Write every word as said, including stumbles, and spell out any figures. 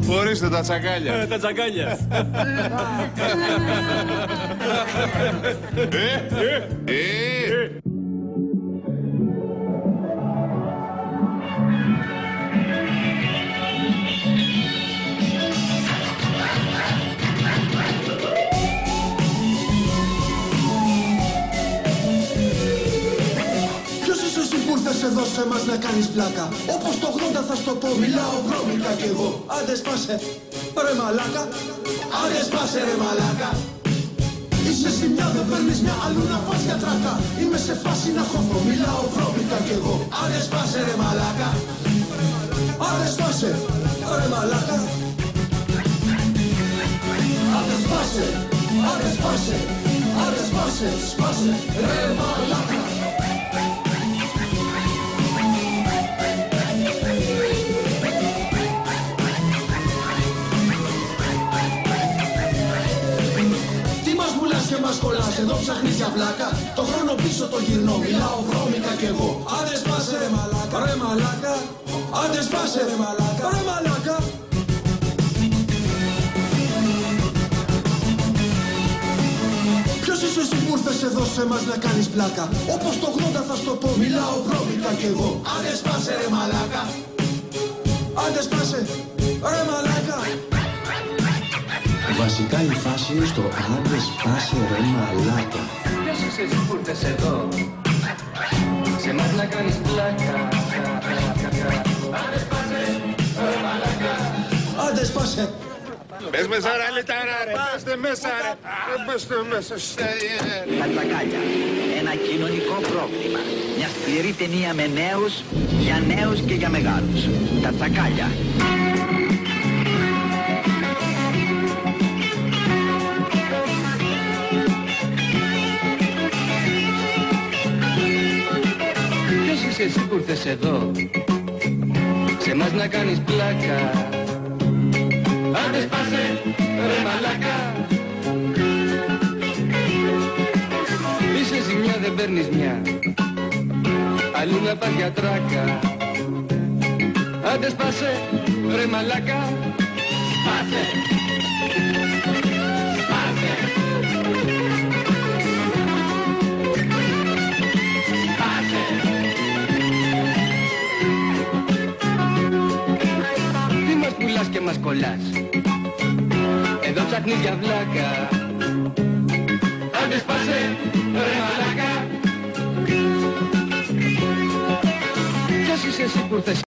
Ορίστε τα τσακάλια. Ε, τα τσακάλια. Ε, ε. Εδώ σε μας να κάνεις πλάκα. Όπως το ογδόντα θα στο πω, μιλάω βρώμικα κι εγώ. Άντε σπάσε, ρε μαλάκα. Άντε σπάσε ρε μαλάκα. Είσαι ζημιά, δεν παίρνεις μια, αλλού να πας για τράκα. Είμαι σε φάση να χωθώ, μιλάω βρώμικα κι εγώ. Άντε σπάσε ρε μαλάκα. Άντε σπάσε, ρε μαλάκα. Άντε σπάσε, άντε σπάσε, άντε σπάσε, σπάσε, ρε μαλάκα. Και μας κολλάς, εδώ ψάχνεις για βλάκα. Το χρόνο πίσω το γυρνώ, μιλάω βρώμικα κι εγώ. Άντε σπάσε ρε μαλάκα, ρε μαλάκα. Άντε σπάσε ρε μαλάκα, ρε μαλάκα. Ποιος είσαι εσύ που ήρθες εδώ σε μας να κάνεις πλάκα. Όπως το ογδόντα θα στο πω, μιλάω βρώμικα κι εγώ. Άντε σπάσε ρε μαλάκα. Άντε σπάσε ρε μαλάκα. Βασικά η φάση είναι στο άντε σπάσε ρε μαλάκα. Ποιος είσαι εσύ που ήρθες εδώ σε μας να κάνεις πλάκα. Άντε σπάσε ρε μαλάκα. Άντε σπάσε. Πες μέσα ρε λιτάρα ρε. Πέστε μέσα ρε. Πέστε μέσα. Τα τσακάλια. Ένα κοινωνικό πρόβλημα. Μια σκληρή ταινία με νέους, για νέους και για μεγάλους. Τα τσακάλια. Εσύ που ήρθες εδώ σε μας να κάνεις πλάκα. Άντε σπάσε ρε μαλάκα. Είσαι ζημιά, δεν παίρνεις μια, αλλού να πας για τράκα. Άντε σπάσε ρε μαλάκα. Σπάσε, σπάσε. Και μας κολλάς, εδώ ψάχνεις για βλάκα. Άντε σπάσε ρε μαλάκα. Ποιος είσαι εσύ που ήρθες